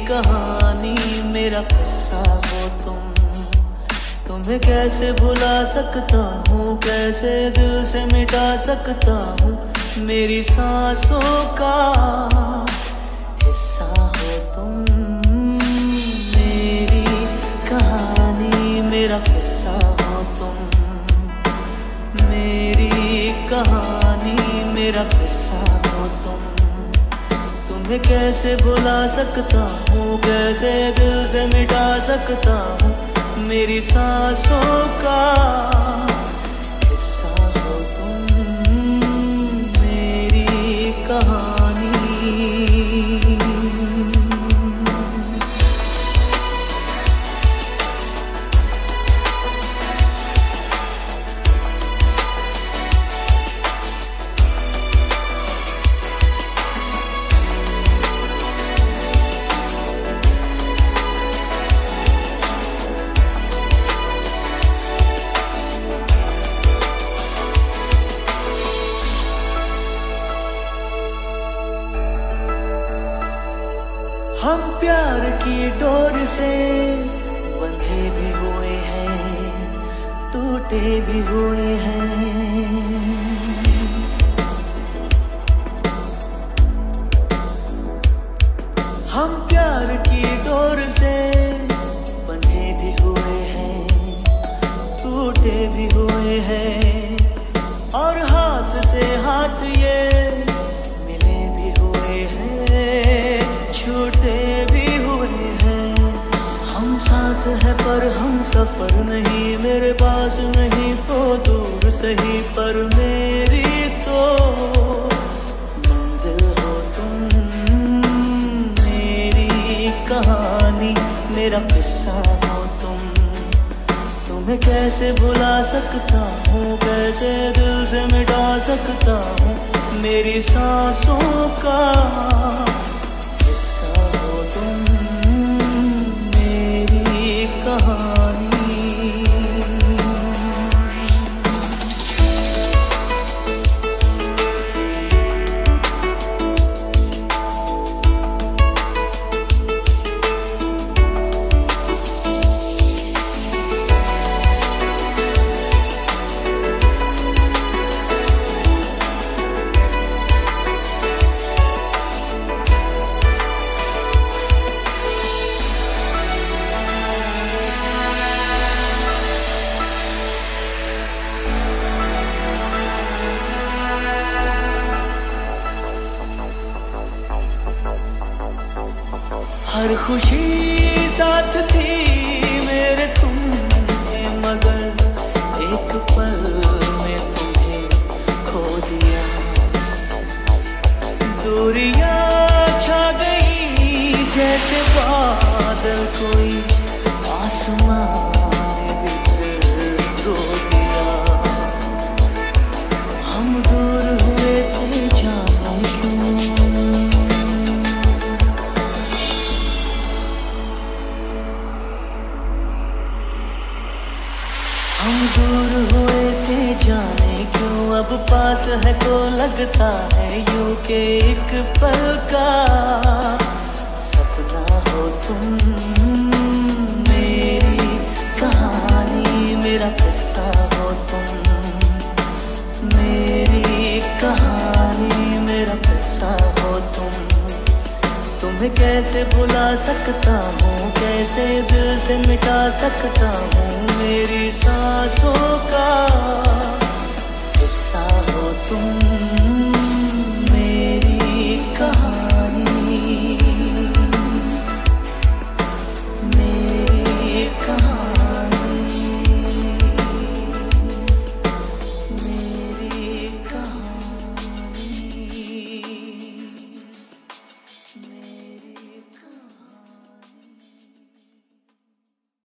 कहानी मेरा किस्सा हो तुम। तुम्हें कैसे भुला सकता हूँ, कैसे दिल से मिटा सकता हूँ। मेरी सांसों का हिस्सा हो तुम। मेरी कहानी मेरा किस्सा हो तुम। मेरी कहानी मेरा किस्सा हो तुम। तुम्हें कैसे भुला सकता हूँ, कैसे दिल से मिटा सकता हूँ। मेरी सांसों का हिस्सा हो तुम। मेरी कहानी। हम प्यार की डोर से बंधे भी हुए हैं, टूटे भी हुए हैं। हम प्यार की डोर से बंधे भी हुए हैं, टूटे भी हुए हैं। और हाथ से हाथ ये मिले भी हुए हैं, छूटे भी हुए हैं। हम साथ हैं पर हम सफर नहीं, मेरे पास नहीं तो दूर सही, पर मेरी तो मंजिल हो तुम। मेरी कहानी मेरा किस्सा हो तुम। तुम्हें कैसे भुला सकता हूँ, कैसे दिल से मिटा सकता हूँ। मेरी सांसों का तुम। मेरी कहानी। हर खुशी साथ थी मेरे तुमने, मगर एक पल में तुम्हें खो दिया। दूरियां छा गई जैसे बादल, कोई आसमान ने भिगो दिया। हम दूर हुए थे जाने क्यों। हम दूर हुए थे जाने क्यों, अब पास है तो लगता है यूं के एक पल का सपना हो तुम। मेरी कहानी मेरा किस्सा हो तुम। मेरी कहानी मेरा किस्सा हो तुम। तुम्हें कैसे भुला सकता हूँ, कैसे दिल से मिटा सकता हूँ। मेरी सांसों का हिस्सा हो तुम। मेरी कहानी।